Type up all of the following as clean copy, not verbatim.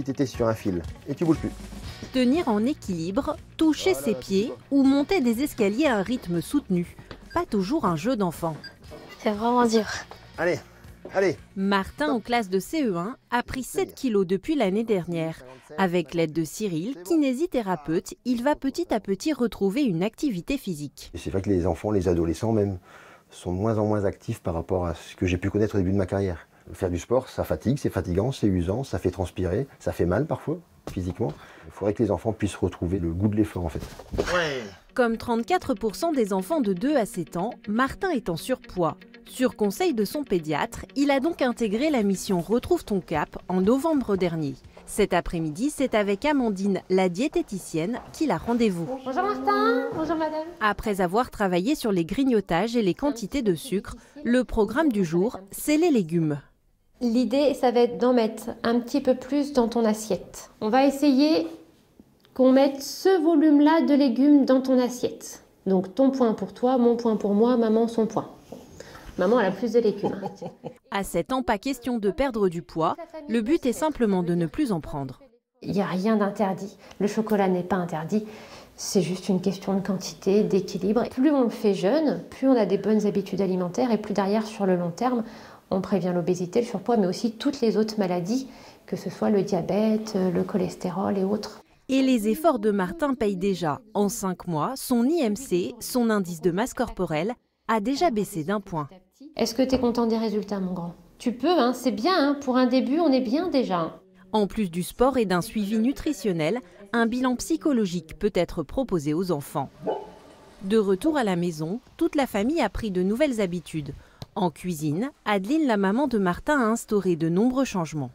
si tu étais sur un fil et tu bouges plus. Tenir en équilibre, toucher ses pieds ou monter des escaliers à un rythme soutenu. Pas toujours un jeu d'enfant. C'est vraiment dur. Allez, allez. Martin, en classe de CE1, a pris 7 kilos depuis l'année dernière. Avec l'aide de Cyril, kinésithérapeute, il va petit à petit retrouver une activité physique. Et c'est vrai que les enfants, les adolescents même, sont de moins en moins actifs par rapport à ce que j'ai pu connaître au début de ma carrière. Faire du sport, ça fatigue, c'est fatigant, c'est usant, ça fait transpirer, ça fait mal parfois, physiquement. Il faudrait que les enfants puissent retrouver le goût de l'effort en fait. Ouais. Comme 34% des enfants de 2 à 7 ans, Martin est en surpoids. Sur conseil de son pédiatre, il a donc intégré la mission Retrouve ton cap en novembre dernier. Cet après-midi, c'est avec Amandine, la diététicienne, qu'il a rendez-vous. Bonjour Martin, bonjour madame. Après avoir travaillé sur les grignotages et les quantités de sucre, le programme du jour, c'est les légumes. L'idée, ça va être d'en mettre un petit peu plus dans ton assiette. On va essayer qu'on mette ce volume-là de légumes dans ton assiette. Donc ton point pour toi, mon point pour moi, maman son point. Maman, elle a plus de légumes. À 7 ans, pas question de perdre du poids. Le but est simplement de ne plus en prendre. Il n'y a rien d'interdit. Le chocolat n'est pas interdit. C'est juste une question de quantité, d'équilibre. Plus on le fait jeune, plus on a des bonnes habitudes alimentaires et plus derrière, sur le long terme, on prévient l'obésité, le surpoids, mais aussi toutes les autres maladies, que ce soit le diabète, le cholestérol et autres. Et les efforts de Martin payent déjà. En 5 mois, son IMC, son indice de masse corporelle, a déjà baissé d'1 point. Est-ce que tu es content des résultats, mon grand? Tu peux, hein, c'est bien, hein, pour un début, on est bien déjà. En plus du sport et d'un suivi nutritionnel, un bilan psychologique peut être proposé aux enfants. De retour à la maison, toute la famille a pris de nouvelles habitudes. En cuisine, Adeline, la maman de Martin, a instauré de nombreux changements.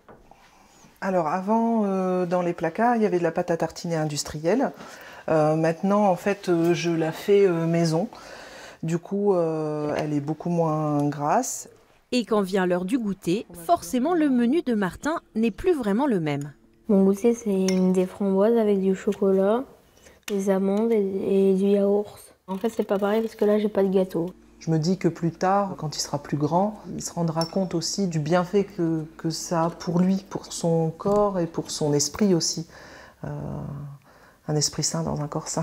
Alors avant, dans les placards, il y avait de la pâte à tartiner industrielle. Maintenant, en fait, je la fais maison. Du coup, elle est beaucoup moins grasse. Et quand vient l'heure du goûter, forcément le menu de Martin n'est plus vraiment le même. Mon goûter, c'est des framboises avec du chocolat, des amandes et du yaourt. En fait, c'est pas pareil parce que là, j'ai pas de gâteau. Je me dis que plus tard, quand il sera plus grand, il se rendra compte aussi du bienfait que ça a pour lui, pour son corps et pour son esprit aussi. Un esprit sain dans un corps sain.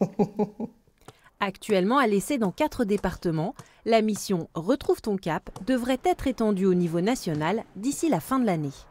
Actuellement à l'essai dans 4 départements, la mission Retrouve ton cap devrait être étendue au niveau national d'ici la fin de l'année.